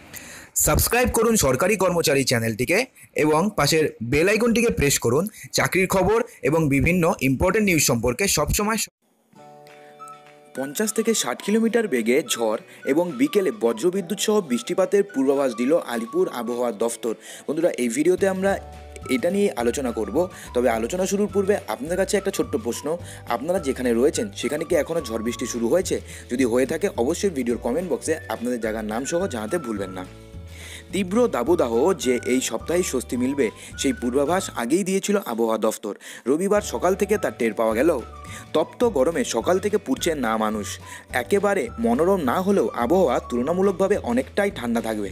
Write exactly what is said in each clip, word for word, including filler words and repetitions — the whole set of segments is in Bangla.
সাবস্ক্রাইব করুন সরকারি কর্মচারী চ্যানেলটিকে এবং পাশের বেল আইকনটিকে প্রেস করুন চাকরির খবর এবং বিভিন্ন ইম্পর্টেন্ট নিউজ সম্পর্কে সবসময়। পঞ্চাশ থেকে ষাট কিলোমিটার বেগে ঝড় এবং বিকেলে বজ্রবিদ্যুৎ সহ বৃষ্টিপাতের পূর্বাভাস দিল আলিপুর আবহাওয়া দফতর। বন্ধুরা, এই ভিডিওতে আমরা এটা নিয়ে আলোচনা করব। তবে আলোচনা শুরুর পূর্বে আপনাদের কাছে একটা ছোট্ট প্রশ্ন, আপনারা যেখানে রয়েছেন সেখানে কি এখনও ঝড় বৃষ্টি শুরু হয়েছে? যদি হয়ে থাকে অবশ্যই ভিডিওর কমেন্ট বক্সে আপনাদের জায়গার নাম সহ জানাতে ভুলবেন না। তীব্র দাবদাহ যে এই সপ্তাহে স্বস্তি মিলবে সেই পূর্বাভাস আগেই দিয়েছিল আবহাওয়া দফতর। রবিবার সকাল থেকে তার টের পাওয়া গেল। তপ্ত গরমে সকাল থেকে পুড়ছে না মানুষ। একেবারে মনোরম না হলেও আবহাওয়া তুলনামূলকভাবে অনেকটাই ঠান্ডা থাকবে।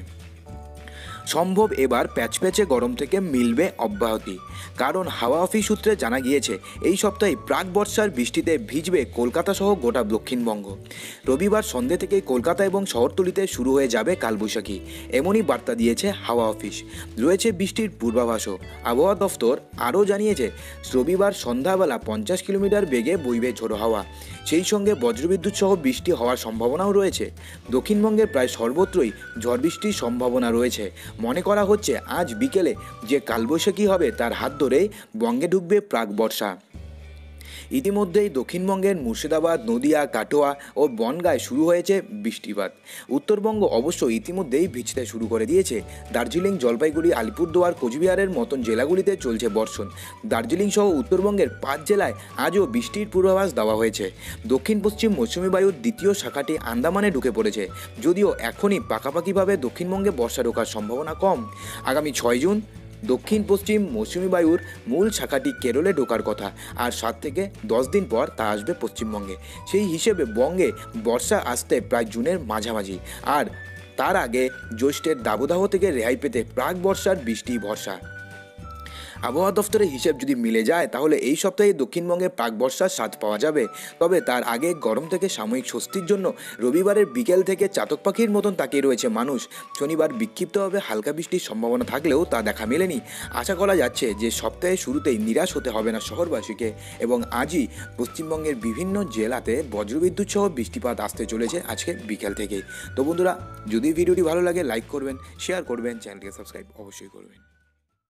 সম্ভব এবার প্যাচপ্যাচে গরম থেকে মিলবে অব্যাহতি, কারণ হাওয়া অফিস সূত্রে জানা গিয়েছে এই সপ্তাহে প্রাক বর্ষার বৃষ্টিতে ভিজবে কলকাতা সহ গোটা দক্ষিণবঙ্গ। রবিবার সন্ধ্যে থেকে কলকাতা এবং শহরতলিতে শুরু হয়ে যাবে কালবৈশাখী, এমনই বার্তা দিয়েছে হাওয়া অফিস। রয়েছে বৃষ্টির পূর্বাভাসও। আবহাওয়া দফতর আরও জানিয়েছে রবিবার সন্ধ্যাবেলা পঞ্চাশ কিলোমিটার বেগে বইবে ঝোড়ো হাওয়া, সেই সঙ্গে বজ্রবিদ্যুৎ সহ বৃষ্টি হওয়ার সম্ভাবনাও রয়েছে। দক্ষিণবঙ্গের প্রায় সর্বত্রই ঝড় বৃষ্টির সম্ভাবনা রয়েছে। মনে করা হচ্ছে আজ বিকেলে যে কালবৈশাখী হবে তার হাত ধরেই বঙ্গে ঢুকবে প্রাক বর্ষা। ইতিমধ্যেই দক্ষিণবঙ্গের মুর্শিদাবাদ, নদিয়া, কাটোয়া ও বনগাঁয় শুরু হয়েছে বৃষ্টিপাত। উত্তরবঙ্গ অবশ্য ইতিমধ্যেই ভিজতে শুরু করে দিয়েছে। দার্জিলিং, জলপাইগুড়ি, আলিপুরদুয়ার, কোচবিহারের মতন জেলাগুলিতে চলছে বর্ষণ। দার্জিলিং সহ উত্তরবঙ্গের পাঁচ জেলায় আজও বৃষ্টির পূর্বাভাস দেওয়া হয়েছে। দক্ষিণ পশ্চিম মৌসুমী বায়ুর দ্বিতীয় শাখাটি আন্দামানে ঢুকে পড়েছে, যদিও এখনই পাকাপাকিভাবে দক্ষিণবঙ্গে বর্ষা ঢোকার সম্ভাবনা কম। আগামী ছয় জুন দক্ষিণ পশ্চিম মৌসুমী বায়ুর মূল শাখাটি কেরলে ঢোকার কথা, আর সাত থেকে দশ দিন পর তা আসবে পশ্চিমবঙ্গে। সেই হিসেবে বঙ্গে বর্ষা আসতে প্রায় জুনের মাঝামাঝি, আর তার আগে জ্যৈষ্ঠের দাবদাহ থেকে রেহাই পেতে প্রাক বর্ষার বৃষ্টি ভরসা। আবহাওয়া দফতরের হিসেব যদি মিলে যায় তাহলে এই সপ্তাহে দক্ষিণবঙ্গে প্রাক বর্ষার স্বাদ পাওয়া যাবে। তবে তার আগে গরম থেকে সাময়িক স্বস্তির জন্য রবিবারের বিকেল থেকে চাতক পাখির মতন তাকিয়ে রয়েছে মানুষ। শনিবার বিক্ষিপ্তভাবে হালকা বৃষ্টির সম্ভাবনা থাকলেও তা দেখা মেলেনি। আশা করা যাচ্ছে যে সপ্তাহের শুরুতেই নিরাশ হতে হবে না শহরবাসীকে, এবং আজই পশ্চিমবঙ্গের বিভিন্ন জেলাতে বজ্রবিদ্যুৎ সহ বৃষ্টিপাত আসতে চলেছে আজকে বিকেল থেকেই। তো বন্ধুরা, যদি ভিডিওটি ভালো লাগে লাইক করবেন, শেয়ার করবেন, চ্যানেলকে সাবস্ক্রাইব অবশ্যই করবেন।